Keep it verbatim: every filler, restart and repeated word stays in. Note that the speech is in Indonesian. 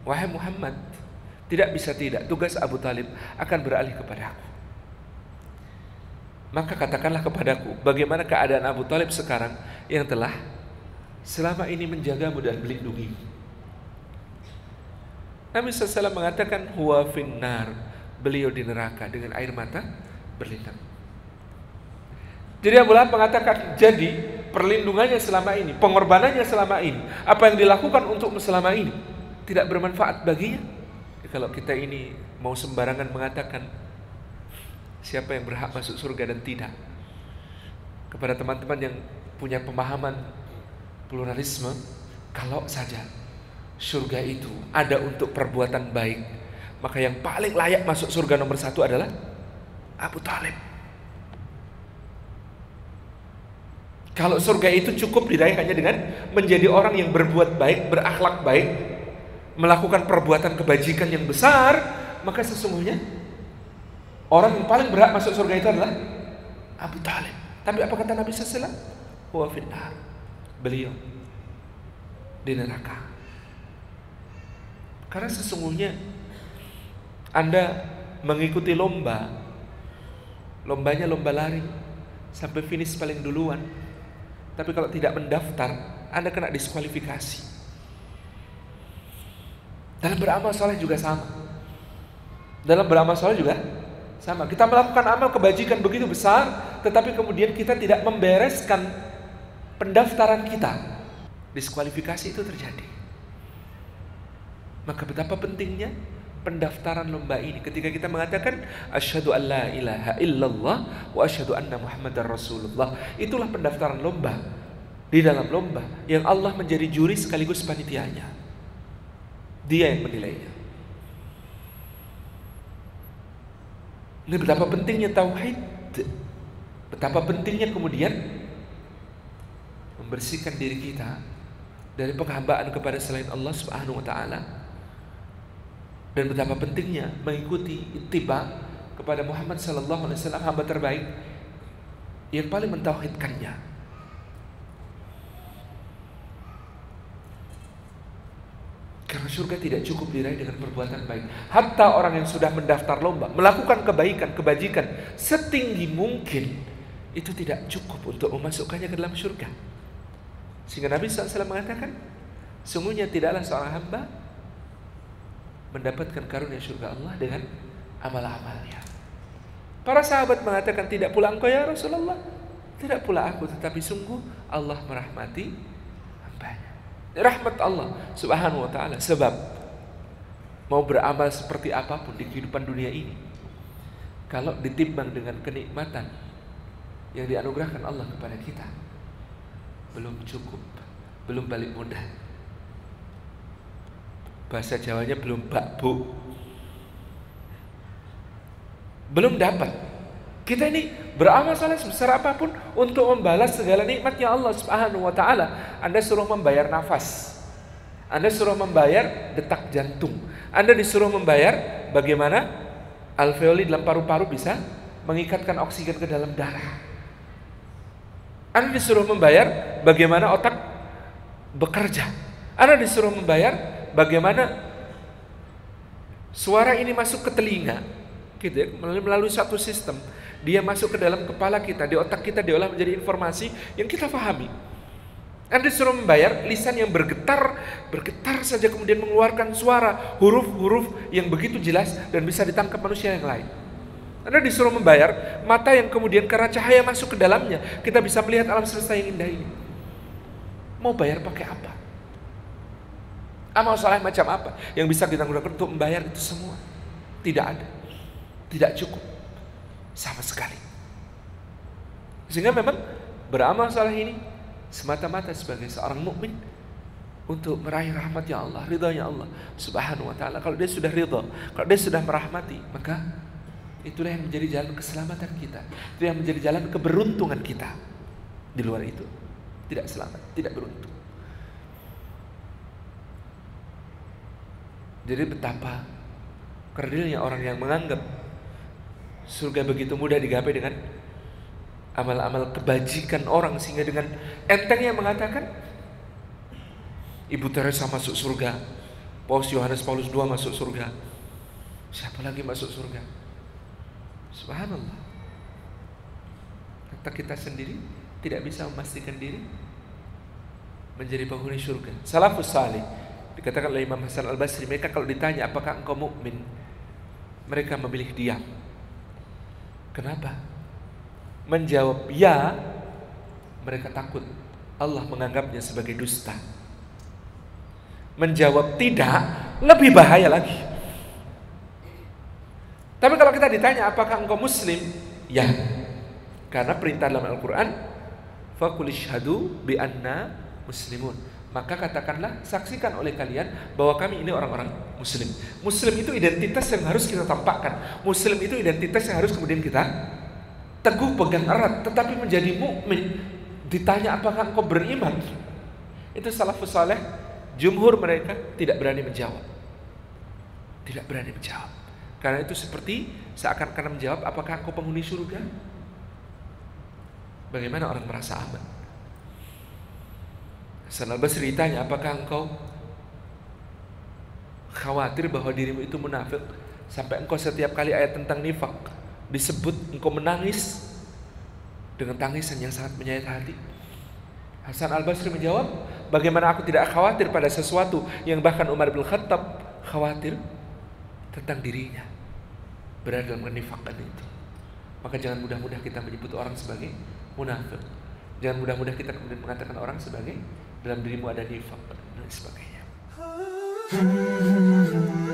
wahai Muhammad, tidak bisa tidak, tugas Abu Talib akan beralih kepadaku. Maka katakanlah kepadaku, bagaimana keadaan Abu Talib sekarang yang telah selama ini menjagamu dan melindungi. Nabi shallallahu alaihi wasallam mengatakan, huwa finnar, beliau di neraka dengan air mata berlinang. Jadi Abu Lahab mengatakan, jadi perlindungannya selama ini, pengorbanannya selama ini, apa yang dilakukan untuk selama ini tidak bermanfaat baginya. Ya, kalau kita ini mau sembarangan mengatakan siapa yang berhak masuk surga dan tidak, kepada teman-teman yang punya pemahaman pluralisme, kalau saja surga itu ada untuk perbuatan baik, maka yang paling layak masuk surga nomor satu adalah Abu Talib. Kalau surga itu cukup diraih hanya dengan menjadi orang yang berbuat baik, berakhlak baik, melakukan perbuatan kebajikan yang besar, maka sesungguhnya orang yang paling berhak masuk surga itu adalah Abu Talib. Tapi apa kata Nabi shallallahu alaihi wasallam? Huwa finnar, beliau di neraka. Karena sesungguhnya Anda mengikuti lomba, lombanya lomba lari sampai finish paling duluan, tapi kalau tidak mendaftar, Anda kena diskualifikasi. Dalam beramal soleh juga sama. Dalam beramal soleh juga sama. Kita melakukan amal kebajikan begitu besar, tetapi kemudian kita tidak membereskan pendaftaran kita, diskualifikasi itu terjadi. Maka betapa pentingnya pendaftaran lomba ini. Ketika kita mengatakan asyhadu an la ilaha illallah wa asyhadu anna muhammadar rasulullah, itulah pendaftaran lomba. Di dalam lomba yang Allah menjadi juri sekaligus panitianya, Dia yang menilainya. Ini betapa pentingnya tauhid, betapa pentingnya kemudian membersihkan diri kita dari penghambaan kepada selain Allah Subhanahu wa taala. Dan betapa pentingnya mengikuti ittiba kepada Muhammad sallallahu alaihi wasallam, hamba terbaik yang paling mentauhidkannya. Karena surga tidak cukup diraih dengan perbuatan baik. Hatta orang yang sudah mendaftar lomba, melakukan kebaikan, kebajikan setinggi mungkin, itu tidak cukup untuk memasukkannya ke dalam surga. Sehingga Nabi shallallahu alaihi wasallam mengatakan, sungguhnya tidaklah seorang hamba mendapatkan karunia surga Allah dengan amal-amalnya. Para sahabat mengatakan, tidak pula engkau ya Rasulullah, tidak pula aku, tetapi sungguh Allah merahmati hambanya. Rahmat Allah Subhanahu wa ta'ala. Sebab mau beramal seperti apapun di kehidupan dunia ini, kalau ditimbang dengan kenikmatan yang dianugerahkan Allah kepada kita, belum cukup, belum balik modal. Bahasa Jawanya belum bakbu, belum dapat. Kita ini beramal saleh sebesar apapun untuk membalas segala nikmatnya Allah Subhanahu wa ta'ala. Anda suruh membayar nafas, Anda suruh membayar detak jantung, Anda disuruh membayar bagaimana alveoli dalam paru-paru bisa mengikatkan oksigen ke dalam darah. Anda disuruh membayar bagaimana otak bekerja. Anda disuruh membayar bagaimana suara ini masuk ke telinga, gitu ya, melalui satu sistem. Dia masuk ke dalam kepala kita, di otak kita diolah menjadi informasi yang kita pahami. Anda disuruh membayar lisan yang bergetar, bergetar saja kemudian mengeluarkan suara, huruf-huruf yang begitu jelas dan bisa ditangkap manusia yang lain. Anda disuruh membayar mata yang kemudian karena cahaya masuk ke dalamnya, kita bisa melihat alam semesta yang indah ini. Mau bayar pakai apa? Amal saleh macam apa yang bisa kita gunakan untuk membayar itu semua? Tidak ada, tidak cukup sama sekali. Sehingga memang beramal saleh ini semata-mata sebagai seorang mukmin untuk meraih rahmatnya Allah, ridhanya Allah Subhanahu wa ta'ala. Kalau dia sudah ridha, kalau dia sudah merahmati, maka itulah yang menjadi jalan keselamatan kita, itu yang menjadi jalan keberuntungan kita. Di luar itu tidak selamat, tidak beruntung. Jadi betapa kerdilnya orang yang menganggap surga begitu mudah digapai dengan amal-amal kebajikan orang, sehingga dengan entengnya mengatakan Ibu Teresa masuk surga Paus Yohanes Paulus kedua masuk surga. Siapa lagi masuk surga? Subhanallah. Kata kita sendiri tidak bisa memastikan diri menjadi penghuni surga. Salafus salih, dikatakan oleh Imam Hasan Al-Basri, mereka kalau ditanya apakah engkau mukmin, mereka memilih diam. Kenapa? Menjawab ya, mereka takut Allah menganggapnya sebagai dusta. Menjawab tidak, lebih bahaya lagi. Tapi kalau kita ditanya apakah engkau muslim, ya, karena perintah dalam Al-Quran, faqul ishhadu bi anna muslimun, maka katakanlah, saksikan oleh kalian bahwa kami ini orang-orang muslim. Muslim itu identitas yang harus kita tampakkan. Muslim itu identitas yang harus kemudian kita teguh pegang erat. Tetapi menjadi mukmin, ditanya apakah engkau beriman, itu salafus saleh, jumhur mereka tidak berani menjawab. Tidak berani menjawab. Karena itu seperti seakan-akan menjawab apakah engkau penghuni surga. Bagaimana orang merasa aman? Hasan Al-Basri ditanya, apakah engkau khawatir bahwa dirimu itu munafik, sampai engkau setiap kali ayat tentang nifak disebut engkau menangis dengan tangisan yang sangat menyayat hati? Hasan Al-Basri menjawab, bagaimana aku tidak khawatir pada sesuatu yang bahkan Umar bin Khattab khawatir tentang dirinya berada dalam kenifakan itu. Maka jangan mudah-mudah kita menyebut orang sebagai munafik. Jangan mudah-mudah kita kemudian mengatakan orang sebagai dalam dirimu ada nifak dan sebagainya.